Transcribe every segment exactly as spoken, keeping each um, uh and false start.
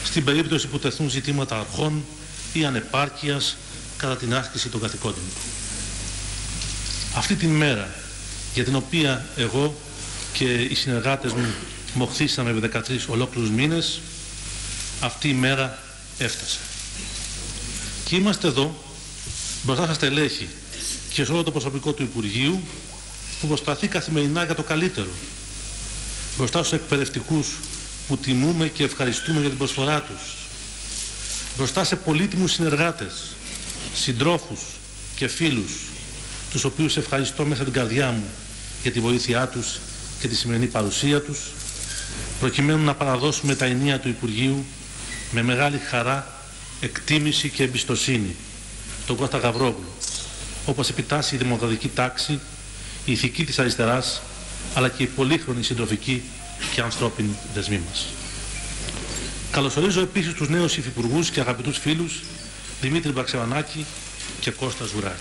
στην περίπτωση που τεθούν ζητήματα αρχών ή ανεπάρκειας κατά την άσκηση των καθηκόντων. Αυτή την μέρα για την οποία εγώ και οι συνεργάτες μου μοχθήσαμε με δεκατρείς ολόκληρους μήνες, αυτή η μέρα έφτασε. Και είμαστε εδώ μπροστά στα στελέχη και σε όλο το προσωπικό του Υπουργείου που προσπαθεί καθημερινά για το καλύτερο. Μπροστά στους εκπαιδευτικούς που τιμούμε και ευχαριστούμε για την προσφορά τους. Μπροστά σε πολύτιμους συνεργάτες, συντρόφους και φίλους, τους οποίους ευχαριστώ μέσα την καρδιά μου για τη βοήθειά τους και τη σημερινή παρουσία τους, προκειμένου να παραδώσουμε τα ενία του Υπουργείου με μεγάλη χαρά, εκτίμηση και εμπιστοσύνη τον Κώστα Γαβρόγλου, όπως επιτάσσει η δημοκρατική τάξη, η ηθική της αριστεράς, αλλά και η πολύχρονη συντροφική και ανθρώπινη δεσμή μας. Καλωσορίζω επίσης τους νέους υφυπουργούς και αγαπητούς φίλους Δημήτρη Βαξεβανάκη και Κώστα Ζουράκη.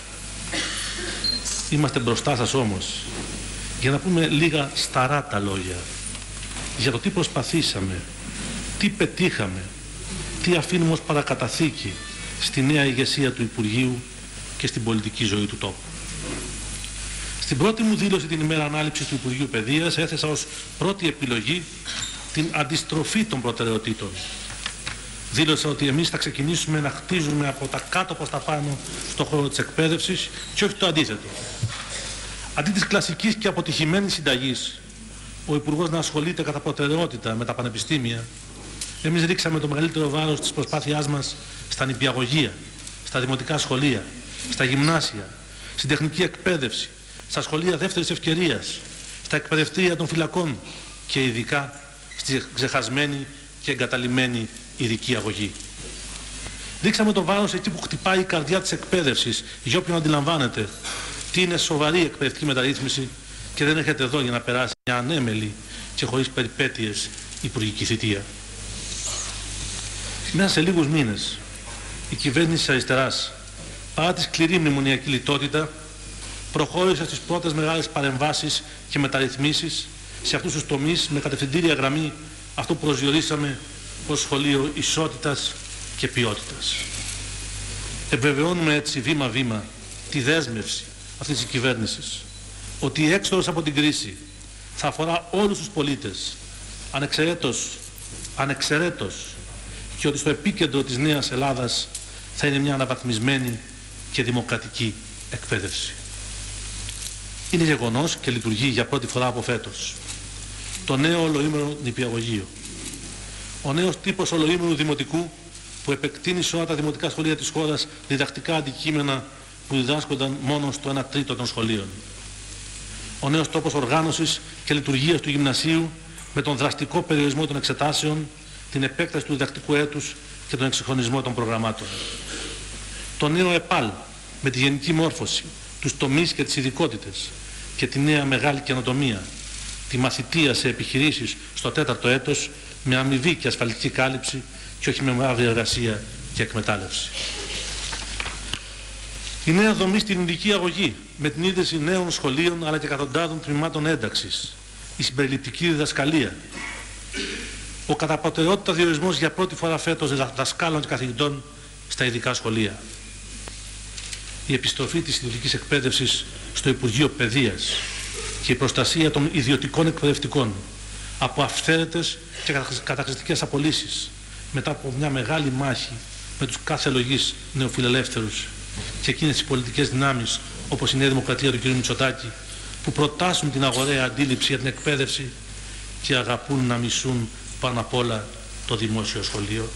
Είμαστε μπροστά σας όμως για να πούμε λίγα σταρά τα λόγια για το τι προσπαθήσαμε, τι πετύχαμε, τι αφήνουμε ως παρακαταθήκη στη νέα ηγεσία του Υπουργείου και στην πολιτική ζωή του τόπου. Στην πρώτη μου δήλωση την ημέρα ανάληψης του Υπουργείου Παιδείας έθεσα ως πρώτη επιλογή την αντιστροφή των προτεραιοτήτων. Δήλωσα ότι εμείς θα ξεκινήσουμε να χτίζουμε από τα κάτω προς τα πάνω στον χώρο της εκπαίδευσης και όχι το αντίθετο. Αντί της κλασικής και αποτυχημένης συνταγής, ο Υπουργός να ασχολείται κατά προτεραιότητα με τα πανεπιστήμια, εμείς ρίξαμε το μεγαλύτερο βάρος της προσπάθειάς μας στα νηπιαγωγεία, στα δημοτικά σχολεία, στα γυμνάσια, στην τεχνική εκπαίδευση, στα σχολεία δεύτερης ευκαιρίας, στα εκπαιδευτήρια των φυλακών και ειδικά στη ξεχασμένη και εγκαταλειμμένη ειδική αγωγή. Δείξαμε το βάρος εκεί που χτυπάει η καρδιά της εκπαίδευσης, για όποιον αντιλαμβάνεται τι είναι σοβαρή εκπαιδευτική μεταρρύθμιση και δεν έρχεται εδώ για να περάσει μια ανέμελη και χωρίς περιπέτειες υπουργική θητεία. Μέσα σε λίγους μήνες η κυβέρνηση της αριστεράς, παρά τη σκληρή μνημονιακή λιτότητα, προχώρησε στις πρώτες μεγάλες παρεμβάσεις και μεταρρυθμίσεις σε αυτούς τους τομείς με κατευθυντήρια γραμμή αυτό που προσδιορίσαμε ως σχολείο ισότητας και ποιότητας. Επιβεβαιώνουμε έτσι βήμα-βήμα τη δέσμευση αυτής της κυβέρνησης ότι η έξοδος από την κρίση θα αφορά όλους τους πολίτες ανεξαιρέτως, ανεξαιρέτως και ότι στο επίκεντρο της νέας Ελλάδας θα είναι μια αναβαθμισμένη και δημοκρατική εκπαίδευση. Είναι γεγονός και λειτουργεί για πρώτη φορά από φέτος το νέο ολοήμερο νηπιαγωγείο. Ο νέος τύπος ολοήμερου δημοτικού που επεκτείνει σε όλα τα δημοτικά σχολεία της χώρας διδακτικά αντικείμενα που διδάσκονταν μόνο στο ένα τρίτο των σχολείων. Ο νέος τόπος οργάνωσης και λειτουργίας του γυμνασίου με τον δραστικό περιορισμό των εξετάσεων, την επέκταση του διδακτικού έτους και τον εξυγχρονισμό των προγραμμάτων. Το νέο ΕΠΑΛ με τη γενική μόρφωση, τους τομείς και τις ειδικότητες και τη νέα μεγάλη καινοτομία, τη μαθητεία σε επιχειρήσεις στο τέταρτο έτος με αμοιβή και ασφαλιστική κάλυψη και όχι με μαύρη εργασία και εκμετάλλευση. Η νέα δομή στην ειδική αγωγή με την ίδρυση νέων σχολείων αλλά και εκατοντάδων τμήματων ένταξης, η συμπεριληπτική διδασκαλία, ο κατά προτεραιότητα διορισμός για πρώτη φορά φέτος δασκάλων και καθηγητών στα ειδικά σχολεία, η επιστροφή της ιδιωτικής εκπαίδευσης στο Υπουργείο Παιδείας και η προστασία των ιδιωτικών εκπαιδευτικών από αυθαίρετες και καταχρηστικές απολύσεις μετά από μια μεγάλη μάχη με τους κάθε λογής νεοφιλελεύθερους και εκείνες τις πολιτικές δυνάμεις όπως η Νέα Δημοκρατία του κ. Μητσοτάκη που προτάσουν την αγοραία αντίληψη για την εκπαίδευση και αγαπούν να μισούν πάνω απ' όλα το δημόσιο σχολείο.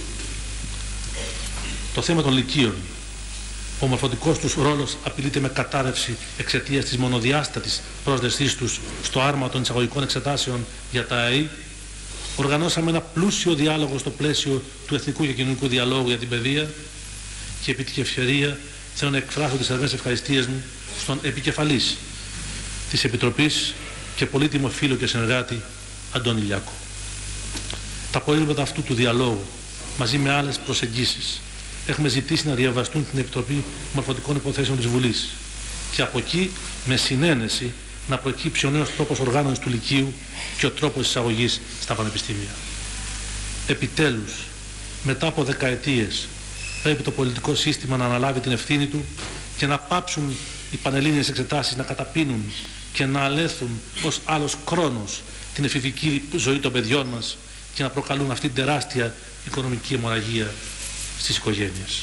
Το θέμα των λυκείων. Ο μορφωτικός τους ρόλος απειλείται με κατάρρευση εξαιτίας της μονοδιάστατης πρόσδεσής τους στο άρμα των εισαγωγικών εξετάσεων για τα ΑΕΗ. Οργανώσαμε ένα πλούσιο διάλογο στο πλαίσιο του Εθνικού και Κοινωνικού Διαλόγου για την παιδεία και επί τη ευκαιρία θέλω να εκφράσω τις θερμές ευχαριστίες μου στον επικεφαλής της Επιτροπής και πολύτιμο φίλο και συνεργάτη Αντώνη Λιάκο. Τα απορρίμματα αυτού του διαλόγου μαζί με άλλες προσεγγίσεις έχουμε ζητήσει να διαβαστούν την Επιτροπή Μορφωτικών Υποθέσεων της Βουλής και από εκεί με συνένεση να προκύψει ο νέος τρόπος οργάνωσης του Λυκείου και ο τρόπος εισαγωγής στα πανεπιστήμια. Επιτέλους, μετά από δεκαετίες πρέπει το πολιτικό σύστημα να αναλάβει την ευθύνη του και να πάψουν οι πανελλήνιες εξετάσεις να καταπίνουν και να αλέθουν ως άλλος χρόνος την εφηβική ζωή των παιδιών μας και να προκαλούν αυτή την τεράστια οικονομική αιμορραγία στις οικογένειες.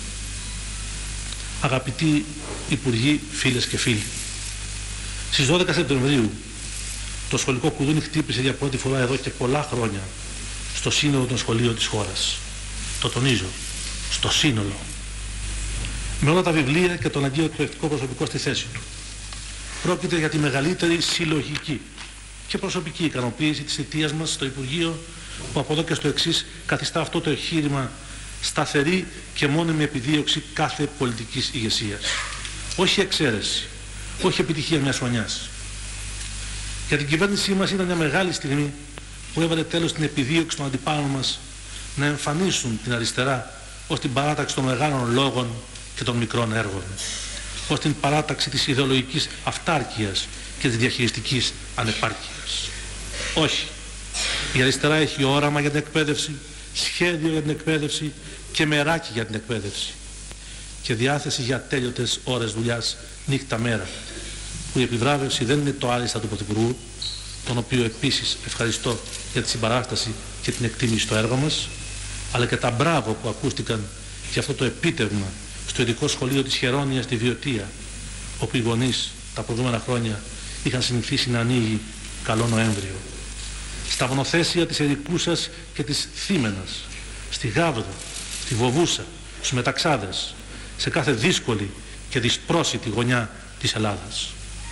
Αγαπητοί Υπουργοί, φίλες και φίλοι, στις δώδεκα Σεπτεμβρίου το σχολικό κουδούνι χτύπησε για πρώτη φορά εδώ και πολλά χρόνια στο σύνολο των σχολείων της χώρας. Το τονίζω, στο σύνολο. Με όλα τα βιβλία και τον αγκαίο εκπαιδευτικό προσωπικό στη θέση του. Πρόκειται για τη μεγαλύτερη συλλογική και προσωπική ικανοποίηση της θητείας μας στο Υπουργείο, που από εδώ και στο εξής καθιστά αυτό το εγχείρημα σταθερή και μόνιμη επιδίωξη κάθε πολιτικής ηγεσίας. Όχι εξαίρεση, όχι επιτυχία μιας χρονιάς. Για την κυβέρνησή μας ήταν μια μεγάλη στιγμή που έβαλε τέλος στην επιδίωξη των αντιπάλων μας να εμφανίσουν την αριστερά ως την παράταξη των μεγάλων λόγων και των μικρών έργων, ως την παράταξη της ιδεολογικής αυτάρκειας και της διαχειριστικής ανεπάρκειας. Όχι. Η αριστερά έχει όραμα για την εκπαίδευση, σχέδιο για την εκπαίδευση και μεράκι για την εκπαίδευση και διάθεση για τέλειωτες ώρες δουλειάς νύχτα μέρα, που η επιβράβευση δεν είναι το άριστα του Πρωθυπουργού, τον οποίο επίσης ευχαριστώ για τη συμπαράσταση και την εκτίμηση στο έργο μας, αλλά και τα μπράβο που ακούστηκαν για αυτό το επίτευγμα στο ειδικό σχολείο της Χερόνιας στη Βιωτία, όπου οι γονείς τα προηγούμενα χρόνια είχαν συνηθίσει να ανοίγει καλό Νοέμβριο. Στα μονοθέσια της Ερικούσας και της Θήμενας, στη Γάβδο, στη Βοβούσα, στους Μεταξάδες, σε κάθε δύσκολη και δυσπρόσιτη γωνιά της Ελλάδας.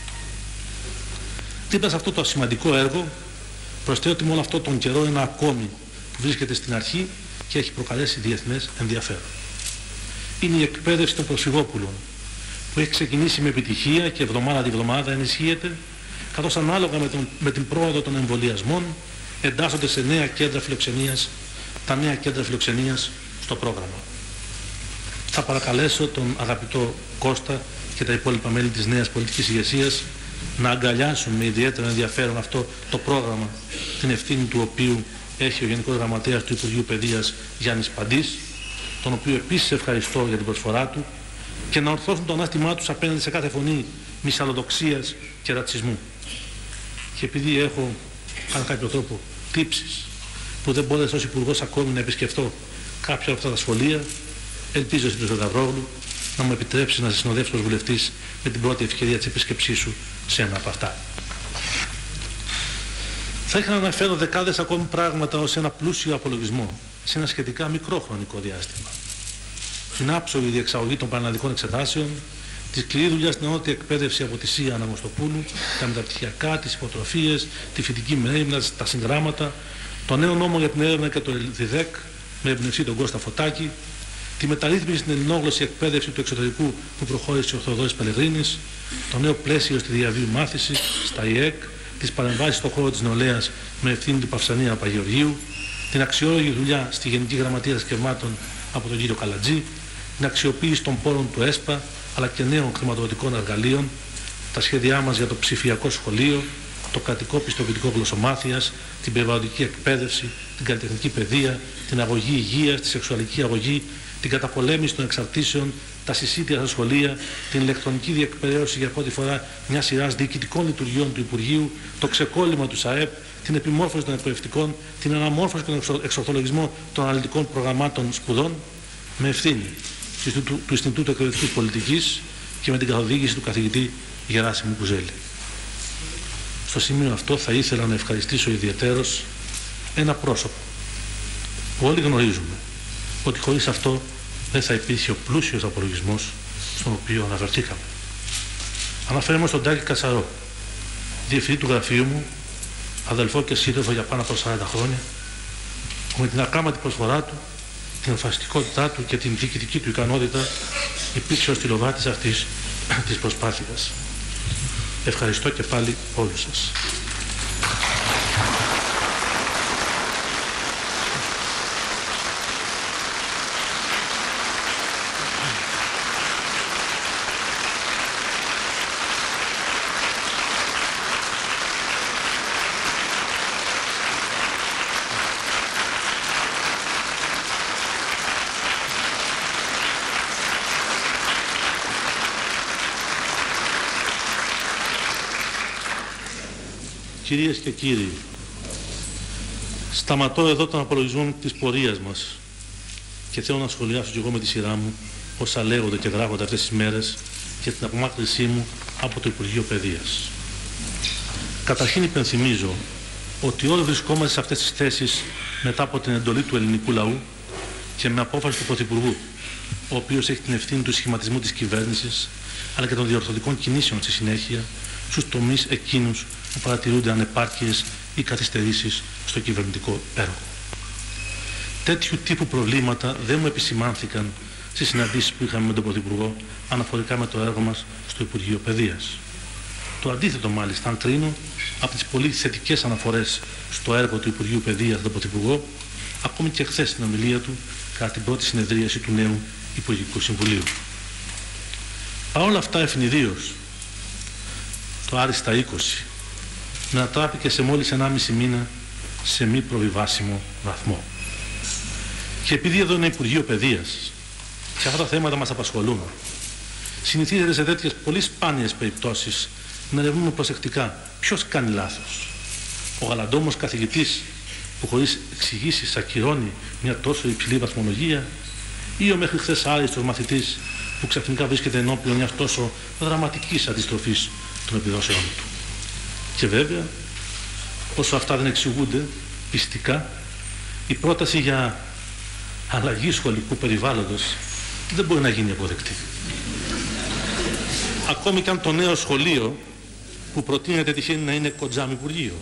Δίπλα σε αυτό το σημαντικό έργο, προσθέτω ότι με όλο αυτό τον καιρό ένα ακόμη που βρίσκεται στην αρχή και έχει προκαλέσει διεθνές ενδιαφέρον. Είναι η εκπαίδευση των προσφυγόπουλων, που έχει ξεκινήσει με επιτυχία και εβδομάδα τη βδομάδα ενισχύεται, καθώς ανάλογα με, τον, με την πρόοδο των εμβολιασμών εντάσσονται σε νέα κέντρα φιλοξενίας, τα νέα κέντρα φιλοξενίας στο πρόγραμμα. Θα παρακαλέσω τον αγαπητό Κώστα και τα υπόλοιπα μέλη της νέας πολιτικής ηγεσίας να αγκαλιάσουν με ιδιαίτερο ενδιαφέρον αυτό το πρόγραμμα, την ευθύνη του οποίου έχει ο Γενικός Γραμματέας του Υπουργείου Παιδείας Γιάννης Παντής, τον οποίο επίσης ευχαριστώ για την προσφορά του, και να ορθώσουν το ανάστημά τους απέναντι σε κάθε φωνή μυσαλλοδοξίας και ρατσισμού. Και επειδή έχω, κατά κάποιο τρόπο, τύψεις που δεν μπόρεσα ως Υπουργός ακόμη να επισκεφτώ κάποια από αυτά τα σχολεία, ελπίζω στην Σταυρόγλου να μου επιτρέψει να σε συνοδεύσω ως βουλευτής με την πρώτη ευκαιρία της επίσκεψής σου σε ένα από αυτά. Θα ήθελα να αναφέρω δεκάδες ακόμη πράγματα ως ένα πλούσιο απολογισμό σε ένα σχετικά μικρό χρονικό διάστημα. Την άψογη διεξαγωγή των πανελλαδικών εξετάσεων, τη σκληρή δουλειά στην ανώτατη εκπαίδευση από τη Σία Αναγνωστοπούλου, τα μεταπτυχιακά, τις υποτροφίες, τη φοιτητική μέρημνα, τα συγγράμματα, το νέο νόμο για την έρευνα και το ΔΙΔΕΚ με εμπνευστή τον Κώστα Φωτάκη, τη μεταρρύθμιση στην ελληνόγλωση εκπαίδευση του εξωτερικού που προχώρησε ο Θεοδόρης Πελεγρίνης, το νέο πλαίσιο στη διαβίου μάθηση, στα ΙΕΚ, τις παρεμβάσεις στον χώρο της νεολαίας με ευθύνη του Παυσανία Παπαγεωργίου, την αξιόλογη δουλειά στη Γενική Γραμματεία Θρησκευμάτων από τον κύριο Καλατζή, την αξιοποίηση των πόρων του ΕΣΠΑ αλλά και νέων χρηματοδοτικών εργαλείων, τα σχέδιά μας για το ψηφιακό σχολείο, το κρατικό πιστοποιητικό γλωσσομάθειας, την περιβαλλοντική εκπαίδευση, την καλλιτεχνική παιδεία, την αγωγή υγείας, τη σεξουαλική αγωγή, την καταπολέμηση των εξαρτήσεων, τα συσίτια στα σχολεία, την ηλεκτρονική διεκπαιρέωση για πρώτη φορά μια σειρά διοικητικών λειτουργιών του Υπουργείου, το ξεκόλλημα του ΣΑΕΠ, την επιμόρφωση των εκπαιδευτικών, την αναμόρφωση και τον εξορθολογισμό των αναλυτικών προγραμμάτων σπουδών, με ευθύνη του, του, του Ινστιτούτου Εκπαιδευτικής Πολιτικής και με την καθοδήγηση του καθηγητή Γεράσιμου Κουζέλη. Στο σημείο αυτό θα ήθελα να ευχαριστήσω ιδιαιτέρως ένα πρόσωπο που όλοι γνωρίζουμε ότι χωρίς αυτό δεν θα υπήρχε ο πλούσιος απολογισμός στον οποίο αναφερθήκαμε. Αναφέρομαι στον Τάκη Κατσαρό, διευθυντή του γραφείου μου, αδελφό και σύντροφο για πάνω από σαράντα χρόνια, που με την ακάματη προσφορά του, την εμφανιστικότητά του και την διοικητική του ικανότητα υπήρξε ο στυλοβάτης αυτής της προσπάθειας. Ευχαριστώ και πάλι όλους σας. Κυρίες και κύριοι, σταματώ εδώ τον απολογισμό της πορείας μας και θέλω να σχολιάσω κι εγώ με τη σειρά μου όσα λέγονται και γράφονται αυτές τις μέρες για την απομάκρυνσή μου από το Υπουργείο Παιδείας. Καταρχήν υπενθυμίζω ότι όλοι βρισκόμαστε σε αυτές τις θέσεις μετά από την εντολή του ελληνικού λαού και με απόφαση του Πρωθυπουργού, ο οποίος έχει την ευθύνη του σχηματισμού της κυβέρνησης αλλά και των διορθωτικών κινήσεων στη συνέχεια στους τομείς εκείνους που παρατηρούνται ανεπάρκειες ή καθυστερήσεις στο κυβερνητικό έργο. Τέτοιου τύπου προβλήματα δεν μου επισημάνθηκαν στις συναντήσεις που είχαμε με τον Πρωθυπουργό αναφορικά με το έργο μας στο Υπουργείο Παιδείας. Το αντίθετο μάλιστα, αν κρίνω από τις πολύ θετικές αναφορές στο έργο του Υπουργείου Παιδείας στον Πρωθυπουργό, ακόμη και χθες στην ομιλία του κατά την πρώτη συνεδρίαση του νέου Υπουργικού Συμβουλίου. Παρ' όλα αυτά, ευνηδίως, το άριστα είκοσι μετατράπηκε σε μόλις ενάμιση μήνα σε μη προβιβάσιμο βαθμό. Και επειδή εδώ είναι Υπουργείο Παιδείας και αυτά τα θέματα μας απασχολούν, συνηθίζεται σε τέτοιες πολύ σπάνιες περιπτώσεις να ερευνούμε προσεκτικά ποιος κάνει λάθος. Ο γαλαντόμος καθηγητής που χωρίς εξηγήσεις ακυρώνει μια τόσο υψηλή βαθμολογία, ή ο μέχρι χθες άριστος μαθητής που ξαφνικά βρίσκεται ενώπιον μιας τόσο δραματικής αντιστροφής των επιδόσεών του. Και βέβαια, όσο αυτά δεν εξηγούνται πιστικά, η πρόταση για αλλαγή σχολικού περιβάλλοντος δεν μπορεί να γίνει αποδεκτή. Ακόμη και αν το νέο σχολείο που προτείνεται τυχαίνει να είναι κοντζάμι Υπουργείο.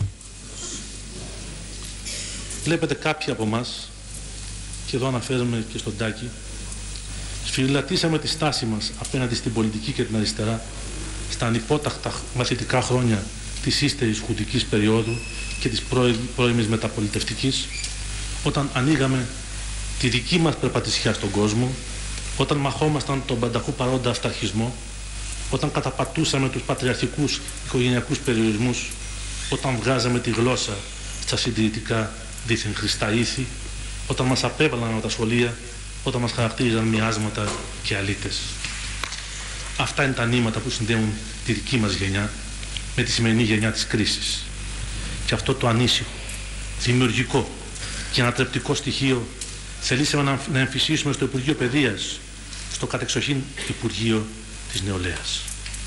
Βλέπετε κάποιοι από εμάς, και εδώ αναφέρομαι και στον Τάκη, σφυριλατήσαμε τη στάση μας απέναντι στην πολιτική και την αριστερά στα ανυπόταχτα μαθητικά χρόνια της ύστερης χουντικής περίοδου και της πρώιμης μεταπολιτευτικής, όταν ανοίγαμε τη δική μας περπατησιά στον κόσμο, όταν μαχόμασταν τον πανταχού παρόντα αυταρχισμό, όταν καταπατούσαμε τους πατριαρχικούς οικογενειακούς περιορισμούς, όταν βγάζαμε τη γλώσσα στα συντηρητικά δίθεν χρηστά ήθη, όταν μας απέβαλαν από τα σχολεία, όταν μας χαρακτήριζαν μοιάσματα και αλήτες. Αυτά είναι τα νήματα που συνδέουν τη δική μας γενιά με τη σημερινή γενιά της κρίσης. Και αυτό το ανήσυχο, δημιουργικό και ανατρεπτικό στοιχείο θελήσαμε να εμφυσίσουμε στο Υπουργείο Παιδείας, στο κατεξοχήν Υπουργείο της Νεολαίας.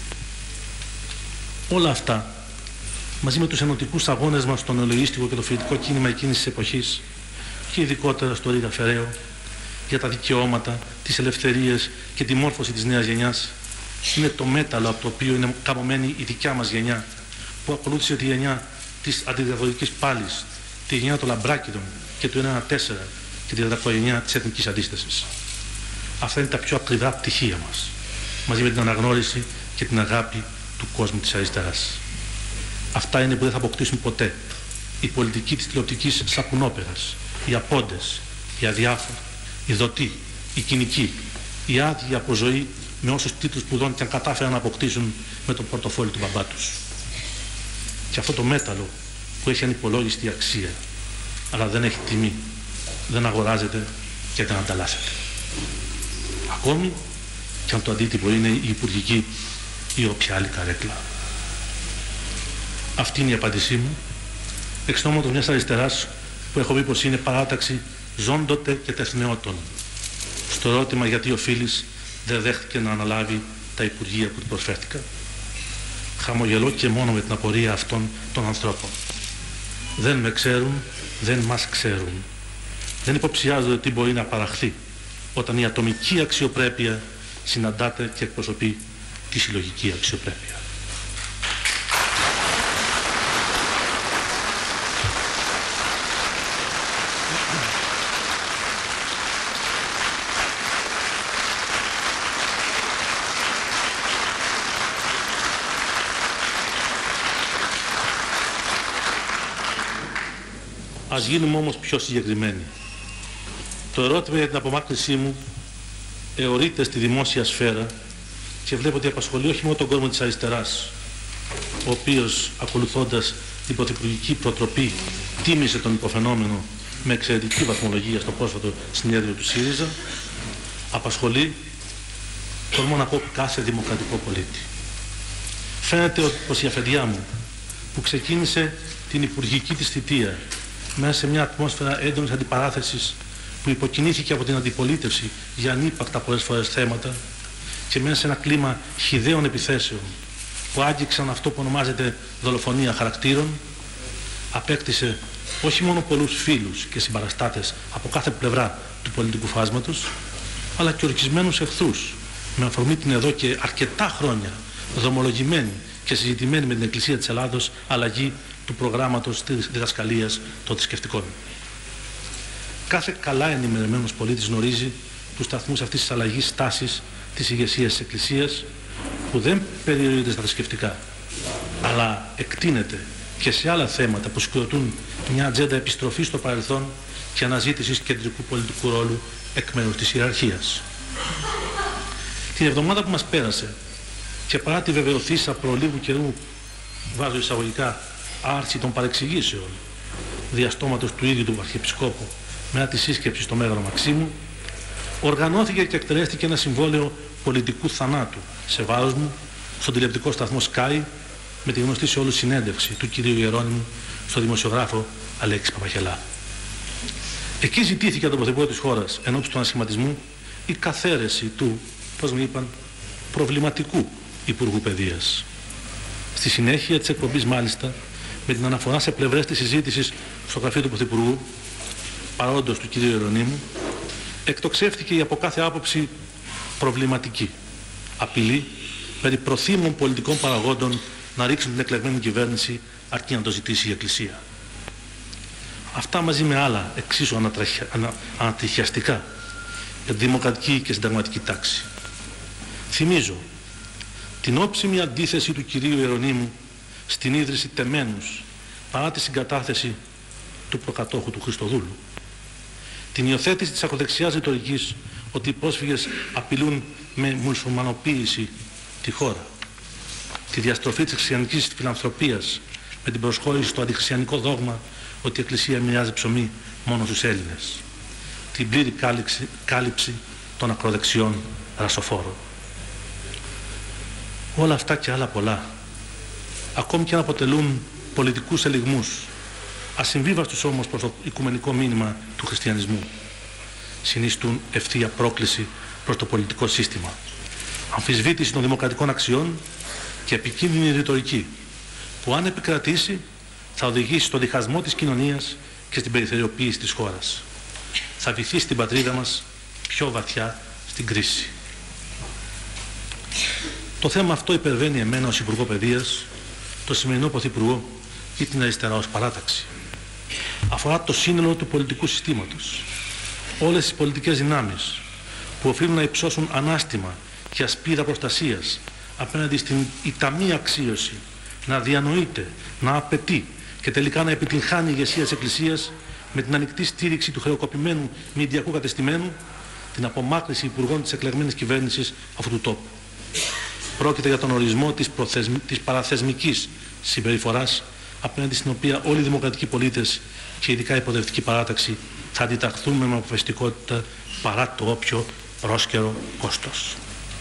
Όλα αυτά, μαζί με τους ενωτικούς αγώνες μας στο νεολαίστικο και το φοιτητικό κίνημα εκείνης της εποχής και ειδικότερα στο Ρίγα Φεραίο για τα δικαιώματα, τις ελευθερίες και τη μόρφωση της νέας γενιάς, είναι το μέταλλο από το οποίο είναι καμωμένη η δικιά μας γενιά, που ακολούθησε τη γενιά της αντιδιαδοτικής πάλης, τη γενιά των Λαμπράκηδων και του ενενήντα τέσσερα και τη δεκαεννιά της εθνικής αντίστασης. Αυτά είναι τα πιο ακριβά πτυχία μας, μαζί με την αναγνώριση και την αγάπη του κόσμου της αριστεράς. Αυτά είναι που δεν θα αποκτήσουν ποτέ η πολιτική της τηλεοπτικής σαπουνόπερας, οι απόντες, οι αδιάφοροι, οι δοτοί, οι κοινικοί, οι άδειοι από ζωή με όσους τίτλους σπουδών και αν κατάφεραν να αποκτήσουν με το πορτοφόλι του μπαμπά τους. Και αυτό το μέταλλο που έχει ανυπολόγιστη αξία, αλλά δεν έχει τιμή, δεν αγοράζεται και δεν ανταλλάσσεται. Ακόμη και αν το αντίτυπο είναι η υπουργική ή όποια άλλη καρέκλα. Αυτή είναι η απάντησή μου, εξ ονόματος μιας αριστεράς που έχω πει πως είναι παράταξη ζώντοτε και τεθνεώτων. Στο ερώτημα γιατί ο Φίλης δεν δέχτηκε να αναλάβει τα υπουργεία που του προσφέρθηκαν. Χαμογελώ και μόνο με την απορία αυτών των ανθρώπων. Δεν με ξέρουν, δεν μας ξέρουν. Δεν υποψιάζονται τι μπορεί να παραχθεί όταν η ατομική αξιοπρέπεια συναντάται και εκπροσωπεί τη συλλογική αξιοπρέπεια. Ας γίνουμε όμως πιο συγκεκριμένοι. Το ερώτημα για την απομάκρυνσή μου εωρείται στη δημόσια σφαίρα και βλέπω ότι απασχολεί όχι μόνο τον κόσμο της αριστεράς, ο οποίος ακολουθώντας την πρωθυπουργική προτροπή τίμησε τον υποφαινόμενο με εξαιρετική βαθμολογία στο πρόσφατο συνέδριο του ΣΥΡΙΖΑ, απασχολεί, τολμώ να πω, κάθε δημοκρατικό πολίτη. Φαίνεται πως η αφεντιά μου, που ξεκίνησε την υπουργική της θητεία μέσα σε μια ατμόσφαιρα έντονης αντιπαράθεσης που υποκινήθηκε από την αντιπολίτευση για ανύπαρκτα πολλές φορές θέματα και μέσα σε ένα κλίμα χυδαίων επιθέσεων που άγγιξαν αυτό που ονομάζεται δολοφονία χαρακτήρων, απέκτησε όχι μόνο πολλούς φίλους και συμπαραστάτες από κάθε πλευρά του πολιτικού φάσματος, αλλά και ορκισμένους εχθρούς, με αφορμή την εδώ και αρκετά χρόνια δομολογημένη και συζητημένη με την Εκκλησία της Ελλάδος αλλαγή του προγράμματος της διδασκαλίας των θρησκευτικών. Κάθε καλά ενημερωμένος πολίτης γνωρίζει τους σταθμούς αυτής της αλλαγής στάσης της ηγεσίας της Εκκλησίας, που δεν περιορίζεται στα θρησκευτικά, αλλά εκτείνεται και σε άλλα θέματα που συγκροτούν μια ατζέντα επιστροφής στο παρελθόν και αναζήτησης κεντρικού πολιτικού ρόλου εκ μέρους της ιεραρχίας. Την εβδομάδα που μας πέρασε, και παρά τη βεβαιωθήσα προ λίγου καιρού, βάζω εισαγωγικά, άρση των παρεξηγήσεων διαστόματος του ίδιου του Αρχιεπισκόπου μετά τη σύσκεψη στο Μέγαρο Μαξίμου, οργανώθηκε και εκτελέστηκε ένα συμβόλαιο πολιτικού θανάτου σε βάρος μου στον τηλεοπτικό σταθμό Sky, με τη γνωστή σε όλους συνέντευξη του κυρίου Ιερώνυμου στο δημοσιογράφο Αλέξη Παπαχελά. Εκεί ζητήθηκε από τον Πρωθυπουργό της χώρας, ενώπιση του ανασχηματισμού, η καθαίρεση του, πώς μου είπαν, προβληματικού Υπουργού Παιδείας. Στη συνέχεια της εκπομπής, μάλιστα, με την αναφορά σε πλευρές της συζήτησης στο γραφείο του Πρωθυπουργού, παρόντος του κυρίου Ιερωνύμου, εκτοξεύτηκε η από κάθε άποψη προβληματική απειλή περί προθύμων πολιτικών παραγόντων να ρίξουν την εκλεγμένη κυβέρνηση αρκεί να το ζητήσει η Εκκλησία. Αυτά μαζί με άλλα εξίσου ανατριχια... ανα... ανατριχιαστικά για τη δημοκρατική και συνταγματική τάξη. Θυμίζω την όψιμη αντίθεση του κυρίου Ιερωνύμου στην ίδρυση τεμένους παρά τη συγκατάθεση του προκατόχου του Χριστοδούλου. Την υιοθέτηση της ακροδεξιάς ρητορικής ότι οι πρόσφυγες απειλούν με μουσουλμανοποίηση τη χώρα. Τη διαστροφή της χριστιανικής φιλανθρωπίας με την προσχώρηση στο αντιχριστιανικό δόγμα ότι η Εκκλησία μοιάζει ψωμί μόνο στους Έλληνες. Την πλήρη κάλυψη, κάλυψη των ακροδεξιών ρασοφόρων. Όλα αυτά και άλλα πολλά, ακόμη και αν αποτελούν πολιτικούς ελιγμούς, ασυμβίβαστους όμως προς το οικουμενικό μήνυμα του χριστιανισμού, συνιστούν ευθεία πρόκληση προς το πολιτικό σύστημα, αμφισβήτηση των δημοκρατικών αξιών και επικίνδυνη ρητορική, που αν επικρατήσει θα οδηγήσει στο διχασμό της κοινωνίας και στην περιθωριοποίηση της χώρας. Θα βυθίσει την πατρίδα μας πιο βαθιά στην κρίση. Το θέμα αυτό υπερβαίνει εμένα ως Υπουργό Παιδείας, το σημερινό Πρωθυπουργό ή την αριστερά ως παράταξη. Αφορά το σύνολο του πολιτικού συστήματος. Όλες τις πολιτικές δυνάμεις που οφείλουν να υψώσουν ανάστημα και ασπίδα προστασίας απέναντι στην ηταμή αξίωση να διανοείται, να απαιτεί και τελικά να επιτυγχάνει η ηγεσία της Εκκλησίας με την ανοιχτή στήριξη του χρεοκοπημένου μηντιακού κατεστημένου, την απομάκρυνση υπουργών της εκλεγμένης κυβέρνησης αυτού του τόπου. Πρόκειται για τον ορισμό της, προθεσμ... της παραθεσμικής συμπεριφοράς απέναντι στην οποία όλοι οι δημοκρατικοί πολίτες και ειδικά η προοδευτική παράταξη θα αντιταχθούν με αποφασιστικότητα παρά το όποιο πρόσκαιρο κόστος.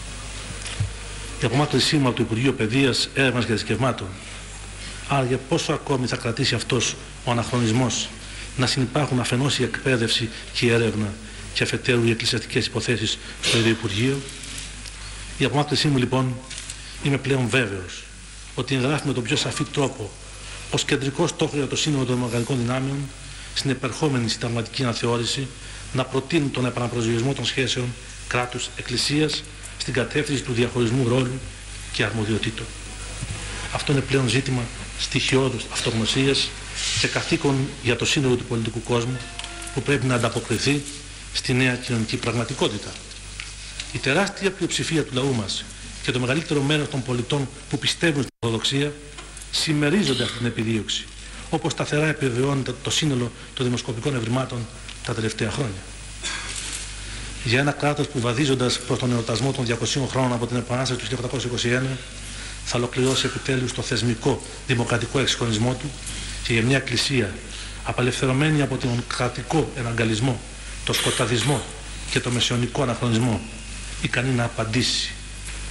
Η απομάκρυνσή μου από το Υπουργείο Παιδείας, Έρευνας και Θρησκευμάτων, άρα για πόσο ακόμη θα κρατήσει αυτός ο αναχρονισμός να συνυπάρχουν αφενός η εκπαίδευση και η έρευνα και αφετέρου οι εκκλησιαστικές υποθέσεις στο ίδιο Υπουργείο. Η απομάκρυνσή μου λοιπόν, είμαι πλέον βέβαιος ότι εγγράφει με τον πιο σαφή τρόπο ως κεντρικό στόχο για το σύνολο των δημοκρατικών δυνάμεων στην επερχόμενη συνταγματική αναθεώρηση να προτείνουν τον επαναπροσδιορισμό των σχέσεων κράτους-εκκλησίας στην κατεύθυνση του διαχωρισμού ρόλου και αρμοδιοτήτων. Αυτό είναι πλέον ζήτημα στοιχειώδους αυτογνωσίας και καθήκον για το σύνολο του πολιτικού κόσμου που πρέπει να ανταποκριθεί στη νέα κοινωνική πραγματικότητα. Η τεράστια πλειοψηφία του λαού μας και το μεγαλύτερο μέρος των πολιτών που πιστεύουν στην Ορθοδοξία συμμερίζονται αυτή την επιδίωξη, όπως σταθερά επιβεβαιώνεται το σύνολο των δημοσκοπικών ευρημάτων τα τελευταία χρόνια. Για ένα κράτος που βαδίζοντας προς τον εορτασμό των διακοσίων χρόνων από την Επανάσταση του χίλια οκτακόσια είκοσι ένα θα ολοκληρώσει επιτέλους το θεσμικό δημοκρατικό εξυγχρονισμό του και για μια εκκλησία απελευθερωμένη από τον κρατικό εναγκαλισμό, το σκοταδισμό και το μεσαιωνικό αναχρονισμό, ικανή να απαντήσει,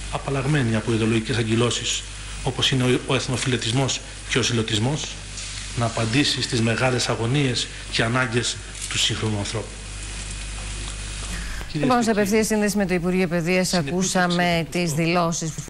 απαλλαγμένη από ιδεολογικές αγκυλώσεις όπως είναι ο εθνοφιλετισμός και ο ζηλωτισμός, να απαντήσει στις μεγάλες αγωνίες και ανάγκες του σύγχρονου ανθρώπου. Λοιπόν, σε απευθεία σύνδεση με το Υπουργείο Παιδείας ακούσαμε τις δηλώσεις